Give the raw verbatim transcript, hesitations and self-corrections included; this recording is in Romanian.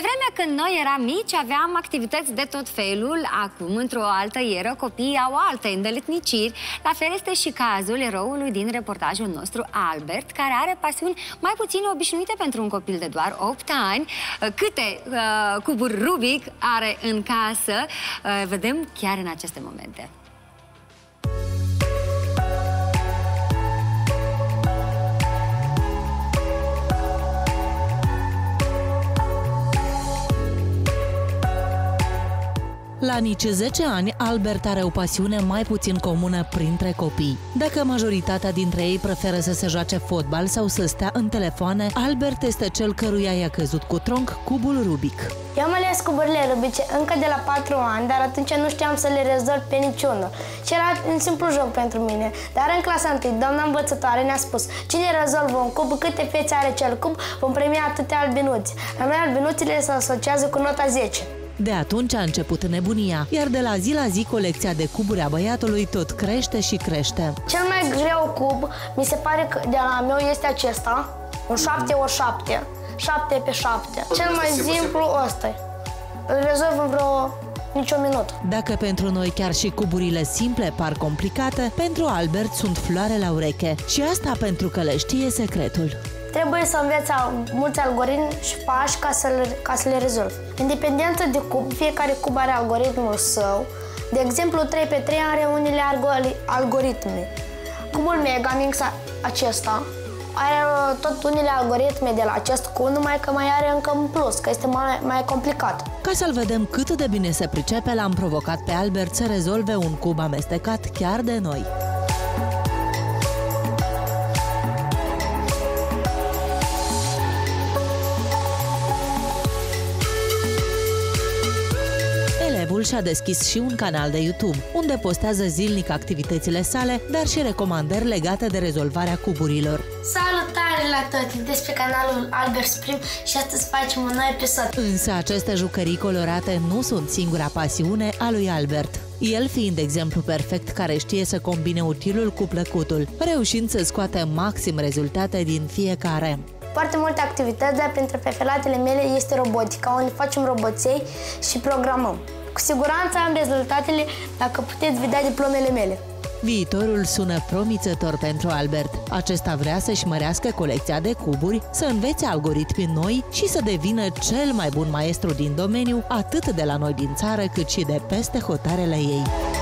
vremea când noi eram mici, aveam activități de tot felul. Acum, într-o altă eră, copiii au alte îndeletniciri. La fel este și cazul eroului din reportajul nostru, Albert, care are pasiuni mai puțin obișnuite pentru un copil de doar opt ani. Câte uh, cuburi Rubik are în casă, uh, vedem chiar în aceste momente. La nici zece ani, Albert are o pasiune mai puțin comună printre copii. Dacă majoritatea dintre ei preferă să se joace fotbal sau să stea în telefoane, Albert este cel căruia i-a căzut cu tronc cubul Rubik. Eu am ales cuburile Rubice încă de la patru ani, dar atunci nu știam să le rezolv pe niciunul. Și era un simplu joc pentru mine. Dar în clasa întâi, doamna învățătoare ne-a spus: cine rezolvă un cub, câte fețe are cel cub, vom premia atâtea albinuți. La noi albinuțile se asociază cu nota zece. De atunci a început nebunia, iar de la zi la zi colecția de cuburi a băiatului tot crește și crește. Cel mai greu cub, mi se pare că de la meu este acesta, un șapte ori șapte, șapte pe șapte. Cel mai simplu ăsta. Îl rezolv în vreo nici o minut. Dacă pentru noi chiar și cuburile simple par complicate, pentru Albert sunt floare la ureche. Și asta pentru că le știe secretul. Trebuie să înveți mulți algoritmi și pași ca să le, ca să le rezolvi. Independentă de cub, fiecare cub are algoritmul său. De exemplu, trei pe trei are unele algoritme. Cubul Megamix, acesta, are tot unele algoritme de la acest cub, numai că mai are încă un plus, că este mai, mai complicat. Ca să-l vedem cât de bine se pricepe, l-am provocat pe Albert să rezolve un cub amestecat chiar de noi. Elevul și-a deschis și un canal de YouTube, unde postează zilnic activitățile sale, dar și recomandări legate de rezolvarea cuburilor. Salutare la toți! Despre canalul Albert Prim și astăzi facem un nou episod. Însă aceste jucării colorate nu sunt singura pasiune a lui Albert. El fiind exemplu perfect care știe să combine utilul cu plăcutul, reușind să scoate maxim rezultate din fiecare. Foarte multe activități, dar printre preferatele mele este robotica, unde facem roboței și programăm. Cu siguranță am rezultatele dacă puteți vedea diplomele mele. Viitorul sună promițător pentru Albert. Acesta vrea să-și mărească colecția de cuburi, să învețe algoritmi noi și să devină cel mai bun maestru din domeniu, atât de la noi din țară, cât și de peste hotarele ei.